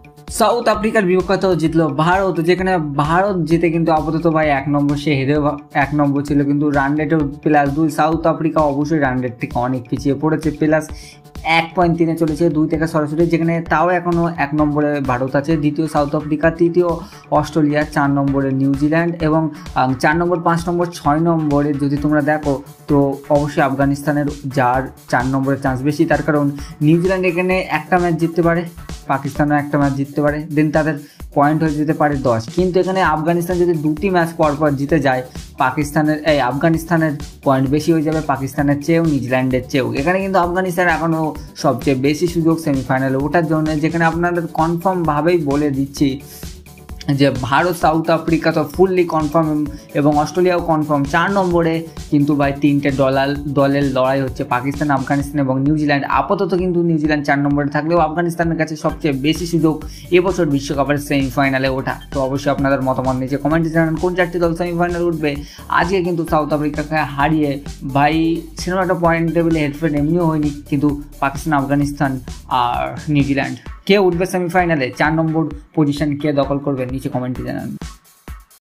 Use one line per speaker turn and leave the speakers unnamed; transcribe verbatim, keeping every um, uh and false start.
South আফ্রিকার বিপক্ষেও জিতলো ভারত, যেখানে ভারত জিতে কিন্তু আপাতত ভাই এক নম্বর, সে হেরেও এক নম্বর ছিল, কিন্তু রান রেটেও প্লাস দুই। সাউথ আফ্রিকা অবশ্যই রান রেট থেকে অনেক পিছিয়ে পড়েছে, প্লাস এক পয়েন্ট তিনে চলেছে দুই থেকে সরাসরি, যেখানে তাও এখনও এক নম্বরে ভারত আছে, দ্বিতীয় সাউথ আফ্রিকা, তৃতীয় অস্ট্রেলিয়া, চার নম্বরে নিউজিল্যান্ড এবং চার নম্বর পাঁচ নম্বর ছয় নম্বরে যদি তোমরা দেখো তো অবশ্যই আফগানিস্তানের যার চার নম্বরের চান্স বেশি, তার কারণ নিউজিল্যান্ড এখানে একটা ম্যাচ জিততে পারে, পাকিস্তানও একটা ম্যাচ জিততে পারে, দেন তাদের পয়েন্ট হয়ে যেতে পারে দশ। কিন্তু এখানে আফগানিস্তান যদি দুটি ম্যাচ পরপর জিতে যায়, পাকিস্তানের এই আফগানিস্তানের পয়েন্ট বেশি হয়ে যাবে পাকিস্তানের চেয়েও, নিউজিল্যান্ডের চেয়েও। এখানে কিন্তু আফগানিস্তান এখনও সবচেয়ে বেশি সুযোগ সেমিফাইনালে ওঠার জন্য, যেখানে আপনাদের কনফার্মভাবেই বলে দিচ্ছি যে ভারত সাউথ আফ্রিকা তো ফুললি কনফার্ম এবং অস্ট্রেলিয়াও কনফার্ম। চার নম্বরে কিন্তু ভাই তিনটে দলাল দলের লড়াই হচ্ছে, পাকিস্তান, আফগানিস্তান এবং নিউজিল্যান্ড। আপাতত কিন্তু নিউজিল্যান্ড চার নম্বরে থাকলেও আফগানিস্তানের কাছে সবচেয়ে বেশি সুযোগ এবছর বিশ্বকাপের সেমিফাইনালে ওঠা। তো অবশ্যই আপনাদের মতামত নিচে কমেন্টে জানান কোন চারটি দল সেমিফাইনালে উঠবে। আজকে কিন্তু সাউথ আফ্রিকাকে হারিয়ে ভাই সেরকম একটা পয়েন্ট টেবিলে হেডফেড এমনিও হয়নি, কিন্তু পাকিস্তান, আফগানিস্তান আর নিউজিল্যান্ড কে উঠবে সেমিফাইনালে, চার নম্বর পজিশন কে দখল করবে নিচে কমেন্টে জানান।